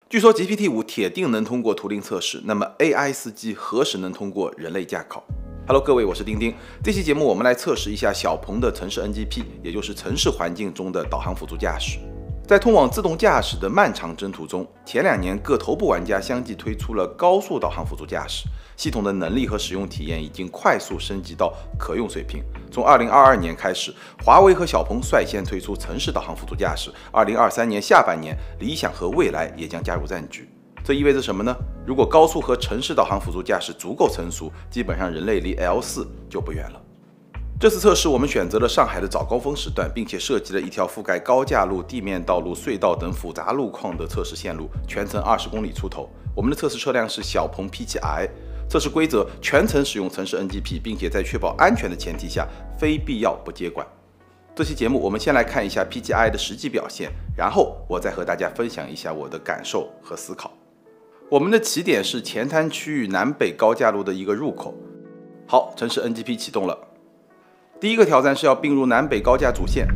据说 GPT-5铁定能通过图灵测试，那么 AI 司机何时能通过人类驾考？ Hello， 各位，我是丁丁。这期节目我们来测试一下小鹏的城市 NGP， 也就是城市环境中的导航辅助驾驶。在通往自动驾驶的漫长征途中，前2年各头部玩家相继推出了高速导航辅助驾驶，系统的能力和使用体验已经快速升级到可用水平。从2022年开始，华为和小鹏率先推出城市导航辅助驾驶，2023年下半年，理想和蔚来也将加入战局。这意味着什么呢？如果高速和城市导航辅助驾驶足够成熟，基本上人类离 L4 就不远了。这次测试我们选择了上海的早高峰时段，并且设计了一条覆盖高架路、地面道路、隧道等复杂路况的测试线路，全程20公里出头。我们的测试车辆是小鹏 P7i， 测试规则全程使用城市 NGP， 并且在确保安全的前提下，非必要不接管。这期节目我们先来看一下 P7i 的实际表现，然后我再和大家分享一下我的感受和思考。我们的起点是前滩区域南北高架路的一个入口。好，城市 NGP 启动了。第一个挑战是要并入南北高架主线。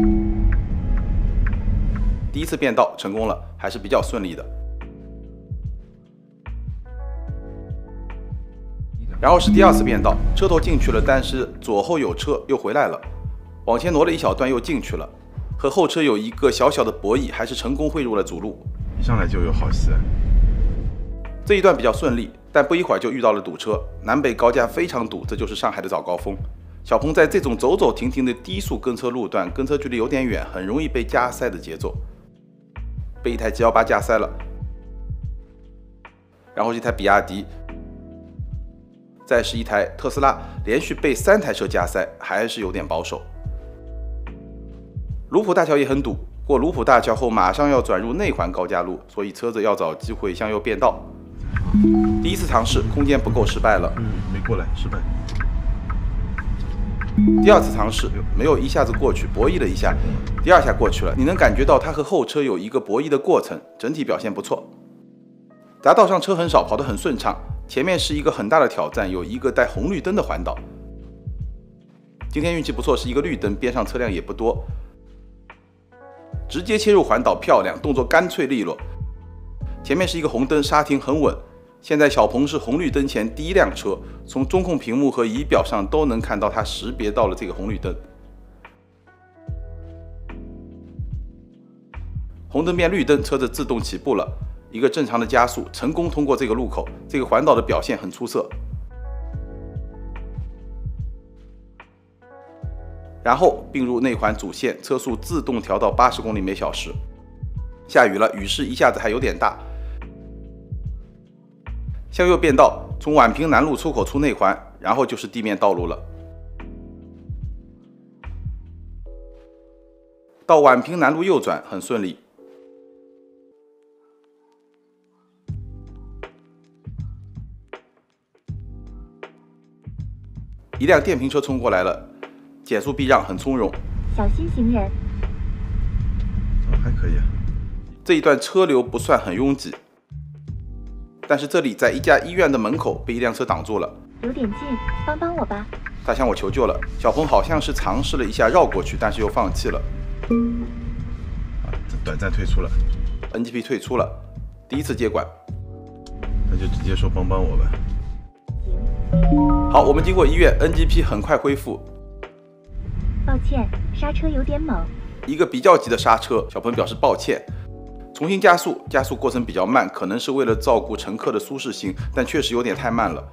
第一次变道成功了，还是比较顺利的。然后是第2次变道，车头进去了，但是左后有车又回来了，往前挪了一小段又进去了，和后车有一个小小的博弈，还是成功汇入了主路。 一上来就有好戏。 这一段比较顺利，但不一会儿就遇到了堵车，南北高架非常堵，这就是上海的早高峰。小鹏在这种走走停停的低速跟车路段，跟车距离有点远，很容易被加塞的节奏。被一台G18加塞了，然后是一台比亚迪，再是一台特斯拉，连续被3台车加塞，还是有点保守。卢浦大桥也很堵，过卢浦大桥后马上要转入内环高架路，所以车子要找机会向右变道。第一次尝试，空间不够，失败了。 没过来，失败。 第2次尝试没有一下子过去，博弈了一下，第2下过去了。你能感觉到它和后车有一个博弈的过程，整体表现不错。匝道上车很少，跑得很顺畅。前面是一个很大的挑战，有一个带红绿灯的环岛。今天运气不错，是一个绿灯，边上车辆也不多。直接切入环岛，漂亮，动作干脆利落。前面是一个红灯，刹停很稳。现在小鹏是红绿灯前第一辆车，从中控屏幕和仪表上都能看到它识别到了这个红绿灯。红灯变绿灯，车子自动起步了，一个正常的加速，成功通过这个路口。这个环岛的表现很出色。然后并入内环主线，车速自动调到80公里每小时。下雨了，雨势一下子还有点大。向右变道，从宛平南路出口出内环，然后就是地面道路了。到宛平南路右转很顺利。一辆电瓶车冲过来了，减速避让很从容。 小心行人。 还可以啊。 这一段车流不算很拥挤。但是这里在一家医院的门口被一辆车挡住了， 有点近，帮帮我吧。 他向我求救了。小鹏好像是尝试了一下绕过去，但是又放弃了。 这短暂退出了 ，NGP 退出了，第1次接管， 那就直接说帮帮我吧。 好，我们经过医院 ，NGP 很快恢复。 抱歉，刹车有点猛。 一个比较急的刹车，小鹏表示抱歉。重新加速，加速过程比较慢，可能是为了照顾乘客的舒适性，但确实有点太慢了。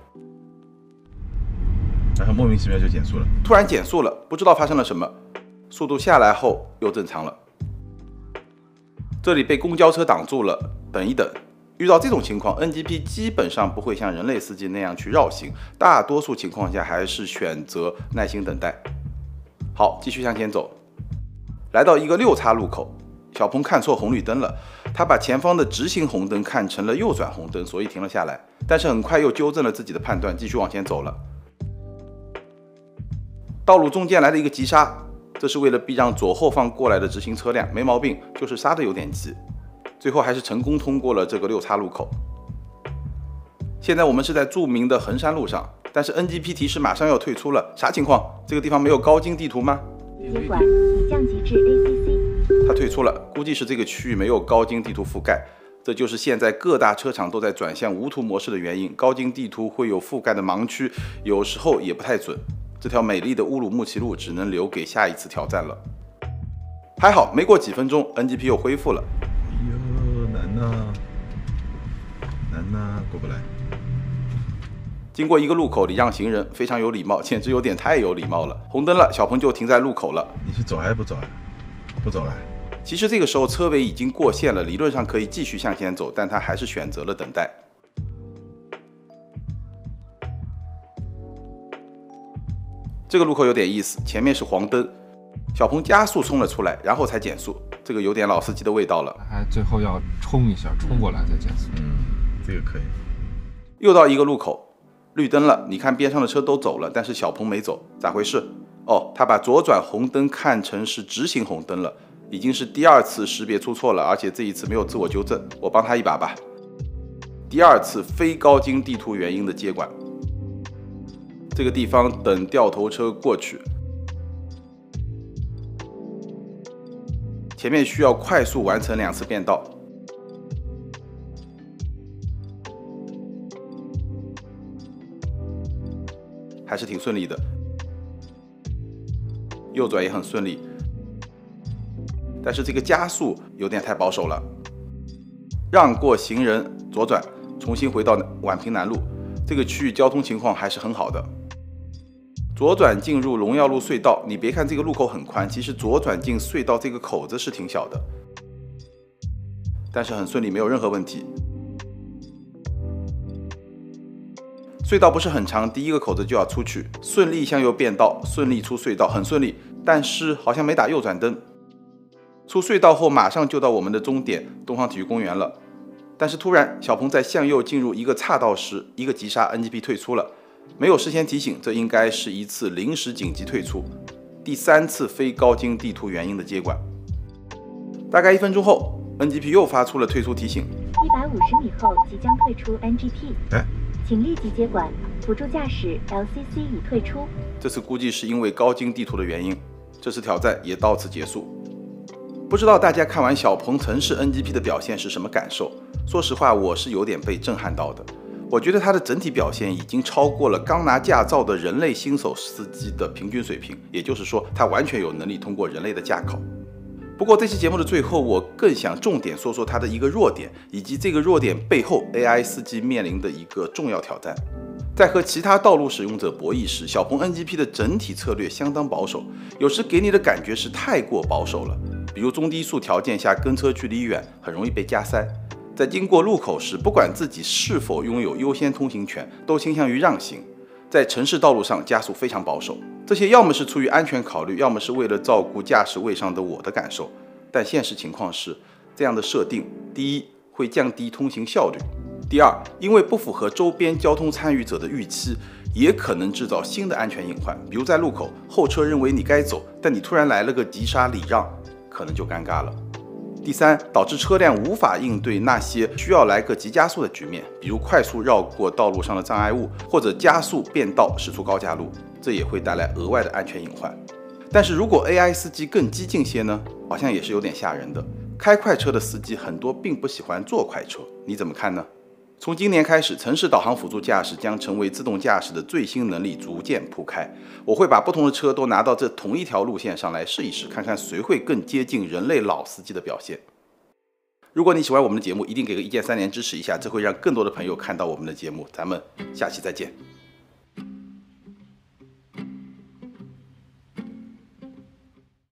然后莫名其妙就减速了， 突然减速了，不知道发生了什么，速度下来后又正常了。这里被公交车挡住了，等一等。遇到这种情况 ，NGP 基本上不会像人类司机那样去绕行，大多数情况下还是选择耐心等待。好，继续向前走，来到一个6叉路口。小鹏看错红绿灯了，他把前方的直行红灯看成了右转红灯，所以停了下来。但是很快又纠正了自己的判断，继续往前走了。道路中间来了一个急刹，这是为了避让左后方过来的直行车辆，没毛病，就是刹得有点急。最后还是成功通过了这个6叉路口。现在我们是在著名的衡山路上，但是 NGP 提示马上要退出了，啥情况？这个地方没有高精地图吗？ 接管已降级至 ACC。 它退出了，估计是这个区域没有高精地图覆盖。 这就是现在各大车厂都在转向无图模式的原因。高精地图会有覆盖的盲区，有时候也不太准。这条美丽的乌鲁木齐路只能留给下一次挑战了。还好，没过几分钟 ，NGP 又恢复了。 哎呦，难呐，难呐，过不来。 经过一个路口礼让行人，非常有礼貌，简直有点太有礼貌了。红灯了，小鹏就停在路口了。 你是走还是不走啊？不走了。 其实这个时候车尾已经过线了，理论上可以继续向前走，但他还是选择了等待。这个路口有点意思，前面是黄灯，小鹏加速冲了出来，然后才减速，这个有点老司机的味道了。 还最后要冲一下，冲过来再减速。 这个可以。 又到一个路口，绿灯了，你看边上的车都走了，但是小鹏没走，咋回事？哦，他把左转红灯看成是直行红灯了。已经是第2次识别出错了，而且这一次没有自我纠正，我帮他一把吧。第2次非高精地图原因的接管，这个地方等掉头车过去，前面需要快速完成2次变道，还是挺顺利的，右转也很顺利。但是这个加速有点太保守了，让过行人左转，重新回到宛平南路，这个区域交通情况还是很好的。左转进入荣耀路隧道，你别看这个路口很宽，其实左转进隧道这个口子是挺小的，但是很顺利，没有任何问题。隧道不是很长，第一个口子就要出去，顺利向右变道，顺利出隧道，很顺利，但是好像没打右转灯。出隧道后马上就到我们的终点东方体育公园了，但是突然小鹏在向右进入一个岔道时，一个急刹 ，NGP 退出了，没有事先提醒，这应该是一次临时紧急退出，第3次非高精地图原因的接管。大概1分钟后 ，NGP 又发出了退出提醒 ，150米后即将退出 NGP，请立即接管，辅助驾驶 LCC 已退出。 这次估计是因为高精地图的原因，这次挑战也到此结束。不知道大家看完小鹏城市 NGP 的表现是什么感受？说实话，我是有点被震撼到的。我觉得它的整体表现已经超过了刚拿驾照的人类新手司机的平均水平，也就是说，它完全有能力通过人类的驾考。不过这期节目的最后，我更想重点说说它的一个弱点，以及这个弱点背后 AI 司机面临的一个重要挑战。在和其他道路使用者博弈时，小鹏 NGP 的整体策略相当保守，有时给你的感觉是太过保守了。比如中低速条件下跟车距离远，很容易被加塞。在经过路口时，不管自己是否拥有优先通行权，都倾向于让行。在城市道路上加速非常保守，这些要么是出于安全考虑，要么是为了照顾驾驶位上的我的感受。但现实情况是，这样的设定，第一，会降低通行效率；第二，因为不符合周边交通参与者的预期，也可能制造新的安全隐患。比如在路口，后车认为你该走，但你突然来了个急刹礼让，可能就尴尬了。第三，导致车辆无法应对那些需要来个急加速的局面，比如快速绕过道路上的障碍物，或者加速变道驶出高架路，这也会带来额外的安全隐患。但是如果 AI 司机更激进些呢？好像也是有点吓人的。开快车的司机很多并不喜欢坐快车，你怎么看呢？从今年开始，城市导航辅助驾驶将成为自动驾驶的最新能力逐渐铺开。我会把不同的车都拿到这同一条路线上来试一试，看看谁会更接近人类老司机的表现。如果你喜欢我们的节目，一定给个1键3连支持一下，这会让更多的朋友看到我们的节目。咱们下期再见。